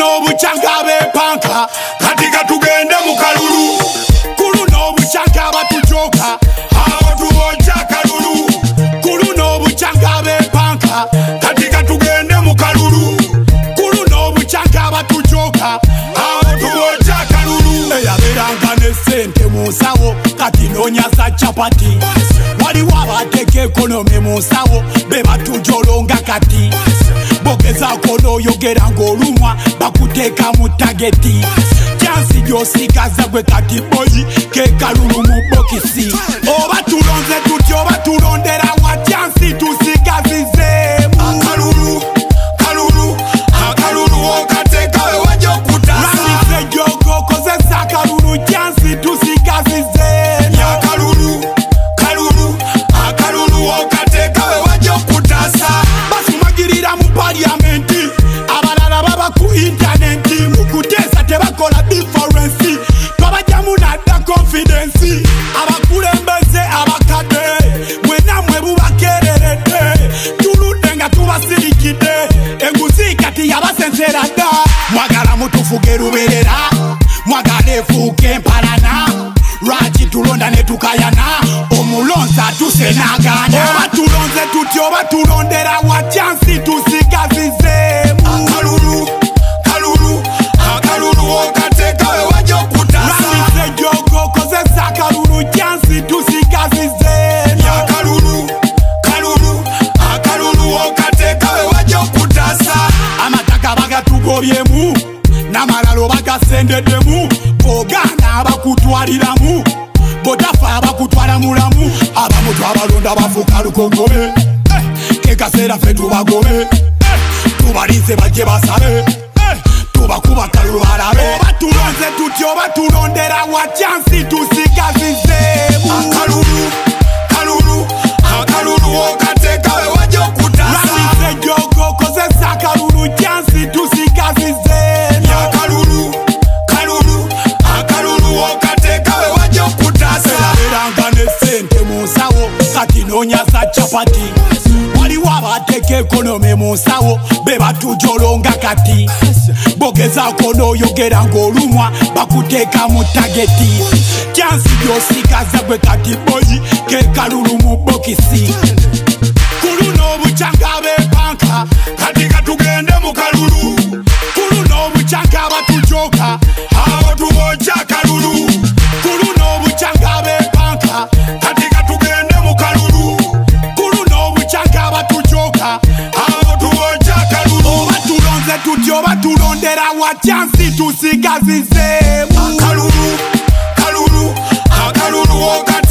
n'obukyanga bepanka katika tugende mu kalulu kulu n'obukyanga batujoka awo tuboja kalulu kulu n'obukyanga bepanka katika tugende mu kalulu kulu n'obukyanga batujoka awo tuboja kalulu eyaberanga ne sente mu nsawo kati nonyasa chapati waliwo abateka ekonomi mu nsawo be batujolonga kati bogezaako n'oyogera ng'olumwa bakuteeka mu tageti kyansi gy'osigaza gwe kati boyi kekalulu mu bokisi oba tulonze tutya oba tulondera wa kyansi tusigazizeemu akalulu kalulu akalulu okateeka we wajja okutasa lwandise jogo kozesa akalulu kyansi tusigazizeemu akalulu kalulu akalulu okateeka we wajja okutasa basumagirira mu parliamenti abalala baba ku intaneti mukuteesa tebakola differensi twabajamu nadda confidence abakulembeze abakadde mwena mwe bubakereredde tuludde nga tubasirikidde enguzi kati yabasensera dda mwagala mutufuge luberera mwagala efuuke empalana lwaki tulonda ne tukayana omulonzi atusenaganya oba tulonze tutya oba tulondera wa kyansi tusigazizeemu akalulu kalulu akalulu okateeka we wajja okutasa lwandise jogo kozesa akalulu kyansi tusigazizeemu akalulu kalulu akalulu okateeka we wajja okutasa amataka bagatugobyemu n'amalalo bagasendeddemu bogaana abakutwaliramu botafa abakutwala mulamu abamu twabalonda bafuuka lukongobe kekaseera ffe tubagobe tubalize bajje basabe tubakuba kalulu balabe oba tulonze tutya oba tulondera wa kyansi tusigazizeemu akalulu kalulu akalulu okateeka we wajja okutasa lwandise jogo kozesa akalulu kyansi tusigazizeemu akalulu kalulu akalulu okateeka we wajja okutasa eraberanga ne sente mu nsawo kati nonyasa chapati waliwo abateka ekonomi mu nsawo be batujolonga kati bogezaako n'oyogera ng'olumwa bakuteeka mu tageti kyansi gy'osigaza gwe kati boyi kekalulu mu bokisi kulu n'obukyanga bepanka kati katugende mu kalulu kulu n'obukyanga batujoka awo tuboja kalulu kulu n'obukyanga bepanka kati katugende mu kalulu kulu n'obukyanga batujoka awo tuboja kalulu oba tulonze tutya oba tulondera wa kyansi tusigazizeemu akalulu kalulu akalulu